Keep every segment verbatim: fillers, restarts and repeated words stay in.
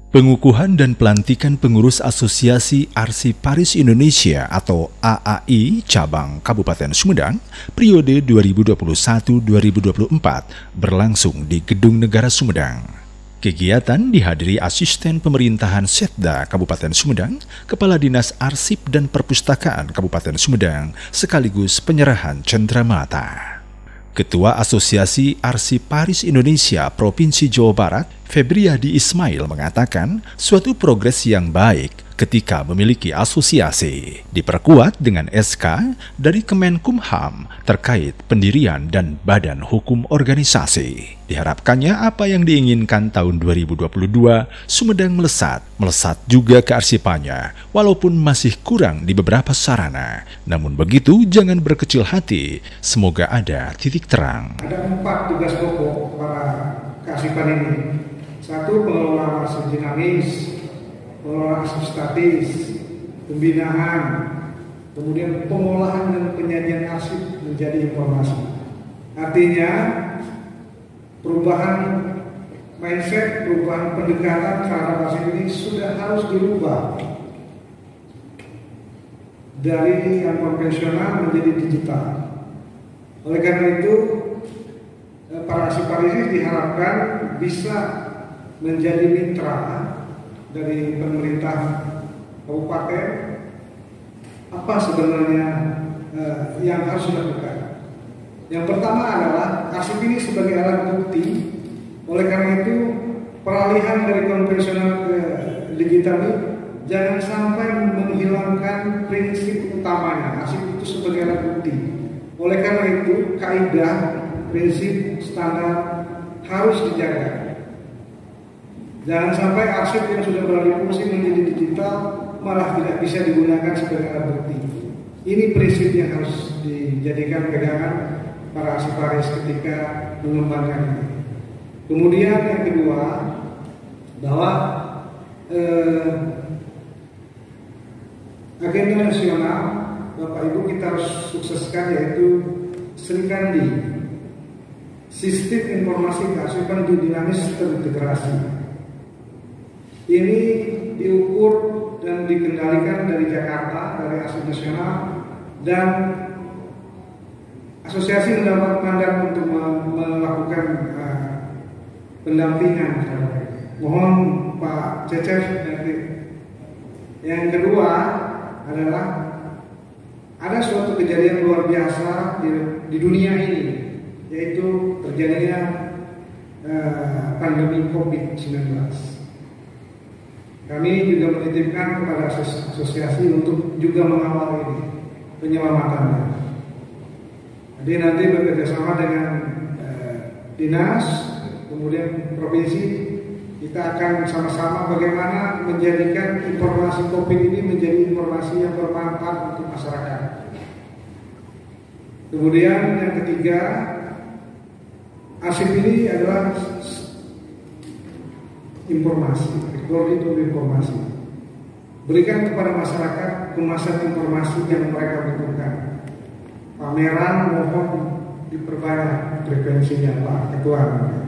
Pengukuhan dan pelantikan pengurus Asosiasi Arsiparis Indonesia atau A A I Cabang Kabupaten Sumedang periode dua ribu dua puluh satu sampai dua ribu dua puluh empat berlangsung di Gedung Negara Sumedang. Kegiatan dihadiri Asisten Pemerintahan Setda Kabupaten Sumedang, Kepala Dinas Arsip dan Perpustakaan Kabupaten Sumedang, sekaligus penyerahan cenderamata. Ketua Asosiasi Arsiparis Indonesia Provinsi Jawa Barat, Febriadi Ismail mengatakan suatu progres yang baik ketika memiliki asosiasi, diperkuat dengan S K dari Kemenkumham terkait pendirian dan badan hukum organisasi. Diharapkannya apa yang diinginkan tahun dua ribu dua puluh dua Sumedang melesat, melesat juga kearsipannya, walaupun masih kurang di beberapa sarana. Namun begitu, jangan berkecil hati, semoga ada titik terang. Ada empat tugas pokok para kearsipan ini. Satu, pengelolaan arsip dinamis, pengelolaan arsip statis, pembinaan, kemudian pengolahan dan penyajian arsip menjadi informasi. Artinya perubahan mindset, perubahan pendekatan terhadap arsip ini sudah harus dirubah dari yang konvensional menjadi digital. Oleh karena itu, para arsiparis ini diharapkan bisa menjadi mitra dari pemerintah kabupaten. Apa sebenarnya eh, yang harus dilakukan? Yang pertama adalah arsip ini sebagai alat bukti. Oleh karena itu, peralihan dari konvensional ke digital ini jangan sampai menghilangkan prinsip utamanya. Arsip itu sebagai alat bukti. Oleh karena itu, kaidah, prinsip, standar harus dijaga. Jangan sampai arsip yang sudah beralih fungsi menjadi digital malah tidak bisa digunakan sebagai alat bukti. Ini prinsip yang harus dijadikan pegangan para arsiparis ketika mengembangkan ini. Kemudian yang kedua, bahwa eh, agenda nasional Bapak Ibu kita harus sukseskan, yaitu Srikandi, Sistem Informasi Kearsipan Dinamis Terintegrasi. Ini diukur dan dikendalikan dari Jakarta, dari Arsip Nasional, dan asosiasi mendapat mandat untuk melakukan uh, pendampingan. Mohon Pak Cecep nanti. Yang kedua adalah ada suatu kejadian luar biasa di, di dunia ini, yaitu terjadinya uh, pandemi covid sembilan belas. Kami juga menitipkan kepada asosiasi untuk juga mengawal ini penyelamatannya. Jadi nanti bekerjasama dengan eh, dinas, kemudian provinsi, kita akan sama-sama bagaimana menjadikan informasi COVID ini menjadi informasi yang bermanfaat untuk masyarakat. Kemudian yang ketiga, arsip ini adalah informasi, teknologi itu informasi. Berikan kepada masyarakat kemasan informasi yang mereka butuhkan. Pameran mohon diperbanyak frekuensinya, Pak Ketua.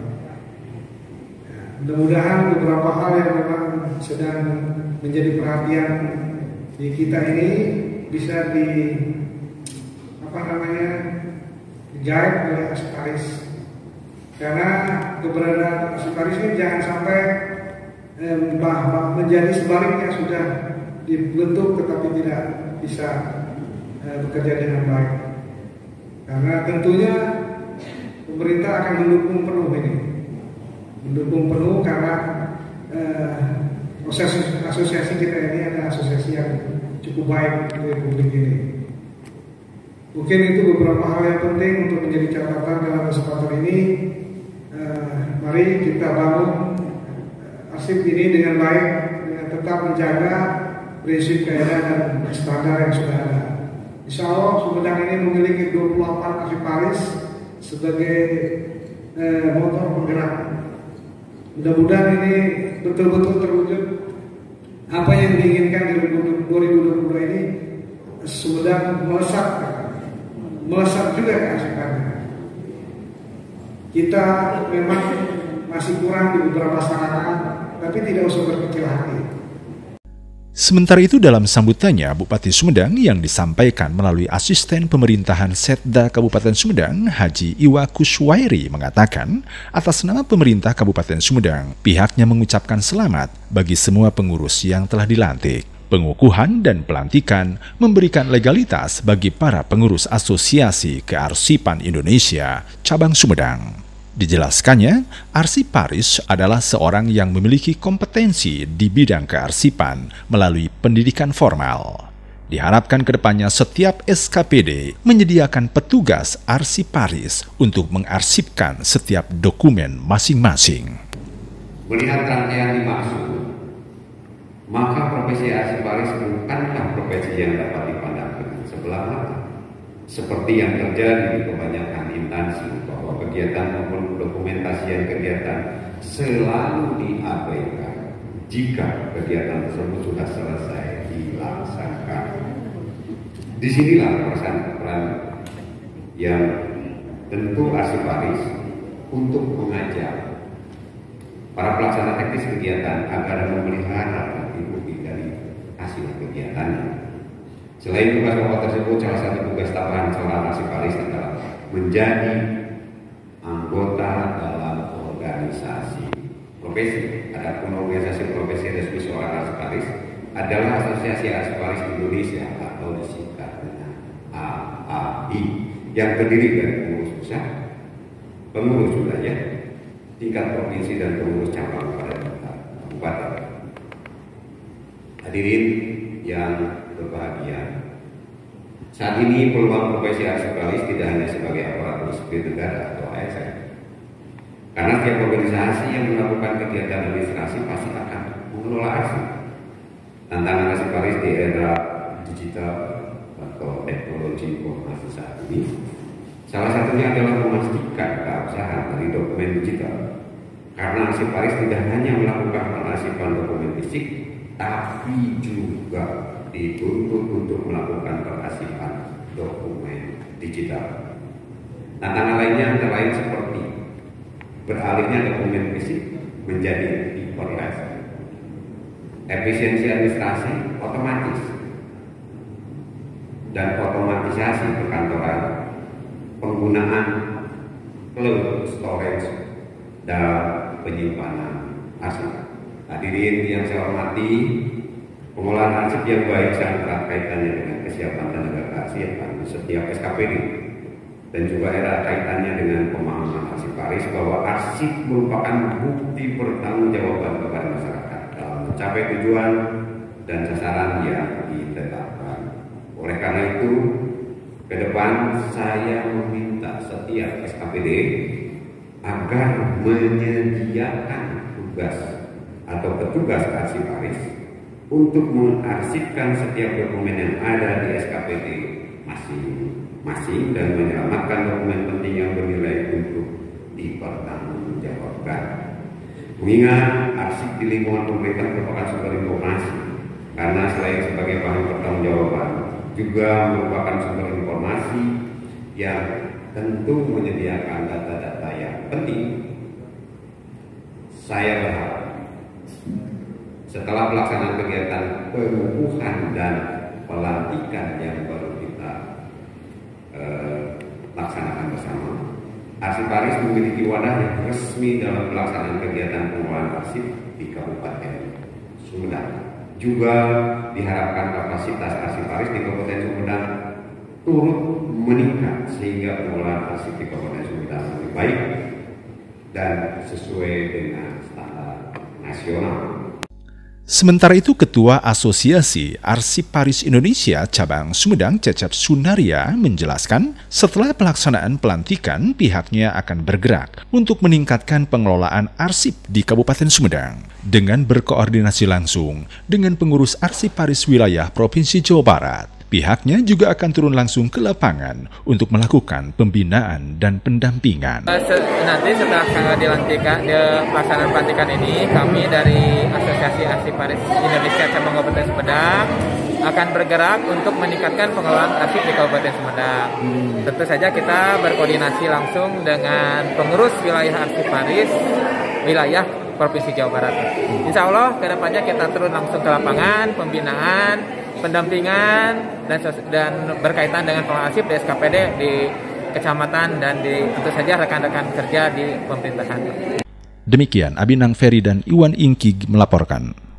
Mudah-mudahan beberapa hal yang memang sedang menjadi perhatian di kita ini bisa di apa namanya guide oleh arsiparis. Karena keberadaan arsiparis ini jangan sampai bah, menjadi sebaliknya, sudah dibentuk tetapi tidak bisa eh, bekerja dengan baik. Karena tentunya pemerintah akan mendukung penuh ini, mendukung penuh karena eh, asosiasi, asosiasi kita ini adalah asosiasi yang cukup baik di Republik ini. Mungkin itu beberapa hal yang penting untuk menjadi catatan dalam kesempatan ini. Eh, mari kita bangun arsip ini dengan baik, dengan tetap menjaga prinsip kaidah dan standar yang sudah ada. Insya Allah Sumedang ini memiliki dua puluh delapan arsiparis sebagai eh, motor penggerak. Mudah-mudahan ini betul-betul terwujud apa yang diinginkan di dua ribu dua puluh dua ini. Sumedang melesat, melesat juga kearsipannya. Kita memang masih kurang di beberapa sarana, tapi tidak usah berkecil hati. Sementara itu dalam sambutannya, Bupati Sumedang yang disampaikan melalui asisten pemerintahan Setda Kabupaten Sumedang, Haji Iwa Kuswairi mengatakan, atas nama pemerintah Kabupaten Sumedang, pihaknya mengucapkan selamat bagi semua pengurus yang telah dilantik. Pengukuhan dan pelantikan memberikan legalitas bagi para pengurus Asosiasi Kearsipan Indonesia Cabang Sumedang. Dijelaskannya, arsiparis adalah seorang yang memiliki kompetensi di bidang kearsipan melalui pendidikan formal. Diharapkan ke depannya setiap S K P D menyediakan petugas arsiparis untuk mengarsipkan setiap dokumen masing-masing. Melihat rangkaian dimaksud, maka profesi arsiparis bukanlah profesi yang dapat dipandang dengan sebelah mata, seperti yang terjadi di kebanyakan instansi bahwa kegiatan maupun dokumentasian kegiatan selalu diabaikan jika kegiatan tersebut sudah selesai dilaksanakan. Disinilah peran yang tentu arsiparis untuk mengajak para pelaksana teknis kegiatan agar memelihara bukti dari hasil kegiatannya. Selain tugas pokok tersebut, salah satu tugas tambahan seorang arsiparis adalah menjadi anggota dalam organisasi profesi. Adapun organisasi profesi resmi seorang arsiparis adalah Asosiasi Arsiparis Indonesia atau disingkat dengan A A I yang terdiri dari pengurus pusat, pengurus wilayah, tingkat provinsi dan pengurus cabang pada kabupaten. Hadirin yang berbahagia, saat ini peluang profesi arsiparis tidak hanya sebagai aparatur sipil negara atau A S N, karena setiap organisasi yang melakukan kegiatan administrasi pasti akan mengelola arsip. Tantangan arsiparis di era digital atau teknologi informasi saat ini, salah satunya adalah memastikan keabsahan dari dokumen digital, karena arsiparis tidak hanya melakukan pengarsipan dokumen fisik, tapi juga dituntut untuk melakukan pengarsipan dokumen digital. Tantangan lainnya antara lain seperti beralihnya dokumen fisik menjadi paperless, efisiensi administrasi otomatis, dan otomatisasi perkantoran, penggunaan cloud storage, dan penyimpanan arsip. Hadirin yang saya hormati, pengolahan arsip yang baik sangat erat kaitannya dengan kesiapan tenaga kearsipan setiap S K P D, dan juga erat kaitannya dengan pemahaman arsiparis bahwa arsip merupakan bukti pertanggungjawaban kepada masyarakat dalam mencapai tujuan dan sasaran yang ditetapkan. Oleh karena itu, ke depan saya meminta setiap S K P D agar menyediakan tugas atau petugas arsiparis untuk mengarsipkan setiap dokumen yang ada di S K P D masing-masing dan menyelamatkan dokumen penting yang bernilai untuk dipertanggungjawabkan. Mengingat arsip di lingkungan pemerintah merupakan sumber informasi, karena selain sebagai bahan pertanggungjawaban, juga merupakan sumber informasi yang tentu menyediakan data-data yang penting. Saya berharap setelah pelaksanaan kegiatan pengukuhan dan pelantikan yang baru kita eh, laksanakan bersama, arsiparis memiliki wadah yang resmi dalam pelaksanaan kegiatan pengolahan arsip di Kabupaten Sumedang. Juga diharapkan kapasitas arsiparis di Kabupaten Sumedang turut meningkat sehingga pengolahan arsip di Kabupaten Sumedang lebih baik dan sesuai dengan standar nasional. Sementara itu, Ketua Asosiasi Arsiparis Indonesia Cabang Sumedang, Cecep Sunaria, menjelaskan setelah pelaksanaan pelantikan, pihaknya akan bergerak untuk meningkatkan pengelolaan arsip di Kabupaten Sumedang dengan berkoordinasi langsung dengan pengurus arsiparis wilayah Provinsi Jawa Barat. Pihaknya juga akan turun langsung ke lapangan untuk melakukan pembinaan dan pendampingan. Nanti setelah dilantikan, di pelaksanaan pelantikan ini, kami dari Asosiasi Arsiparis Indonesia Cabang Kabupaten Sumedang akan bergerak untuk meningkatkan pengelolaan arsip di Kabupaten Sumedang. Hmm. Tentu saja kita berkoordinasi langsung dengan pengurus wilayah arsiparis wilayah Provinsi Jawa Barat. Insya Allah kedepannya kita turun langsung ke lapangan, pembinaan, pendampingan, dan, dan berkaitan dengan pengelolaan arsip di S K P D di kecamatan dan di tentu saja rekan-rekan kerja di pemerintahan. Demikian Abinang Ferry dan Iwan Ingki melaporkan.